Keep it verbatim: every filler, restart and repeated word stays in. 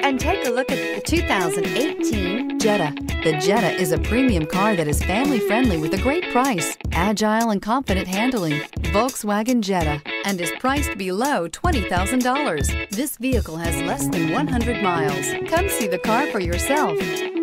and take a look at the two thousand eighteen Jetta. The Jetta is a premium car that is family-friendly with a great price, agile and confident handling. Volkswagen Jetta, and is priced below twenty thousand dollars. This vehicle has less than one hundred miles. Come see the car for yourself.